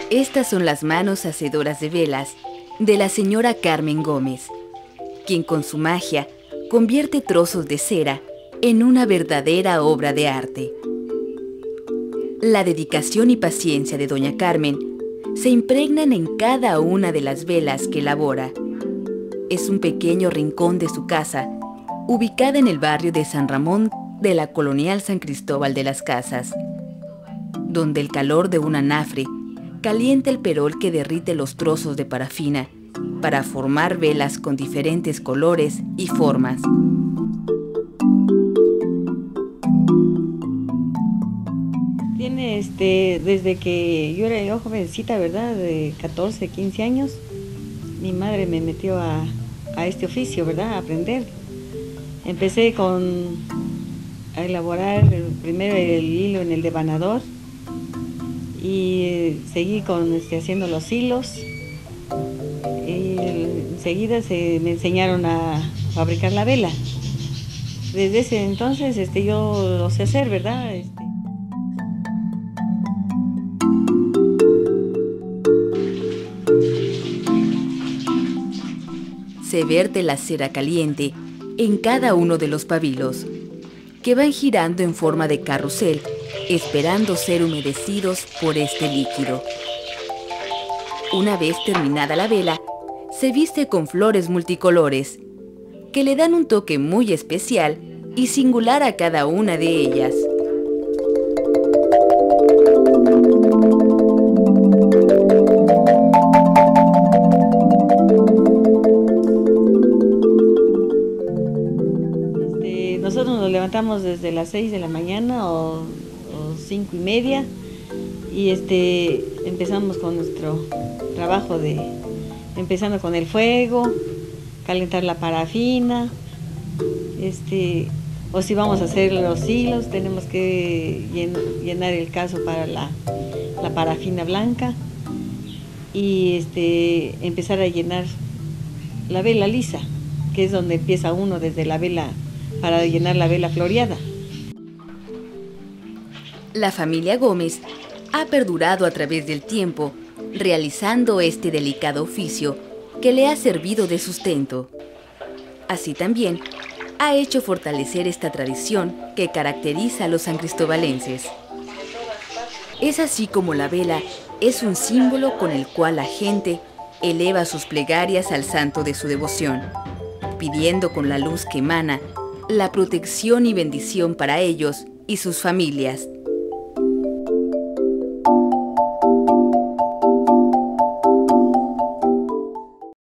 Estas son las manos hacedoras de velas de la señora Carmen Gómez, quien con su magia convierte trozos de cera en una verdadera obra de arte. La dedicación y paciencia de doña Carmen se impregnan en cada una de las velas que elabora. Es un pequeño rincón de su casa, ubicada en el barrio de San Ramón de la Colonial San Cristóbal de las Casas, donde el calor de un anafre calienta el perol que derrite los trozos de parafina para formar velas con diferentes colores y formas. Tiene desde que yo era jovencita, ¿verdad? De 14, 15 años, mi madre me metió a este oficio, ¿verdad? A aprender. Empecé a elaborar primero el hilo en el devanador y seguí haciendo los hilos. Y enseguida me enseñaron a fabricar la vela. Desde ese entonces yo lo sé hacer, ¿verdad? Se vierte la cera caliente en cada uno de los pabilos, que van girando en forma de carrusel, esperando ser humedecidos por este líquido. Una vez terminada la vela, se viste con flores multicolores, que le dan un toque muy especial y singular a cada una de ellas. Nosotros nos levantamos desde las 6 de la mañana o 5:30 y empezamos con nuestro trabajo empezando con el fuego, calentar la parafina, o si vamos a hacer los hilos tenemos que llenar el caso para la parafina blanca y empezar a llenar la vela lisa, que es donde empieza uno desde la vela para llenar la vela floreada. La familia Gómez ha perdurado a través del tiempo, realizando este delicado oficio que le ha servido de sustento. Así también ha hecho fortalecer esta tradición que caracteriza a los sancristobalenses. Es así como la vela es un símbolo con el cual la gente eleva sus plegarias al santo de su devoción, pidiendo con la luz que emana la protección y bendición para ellos y sus familias.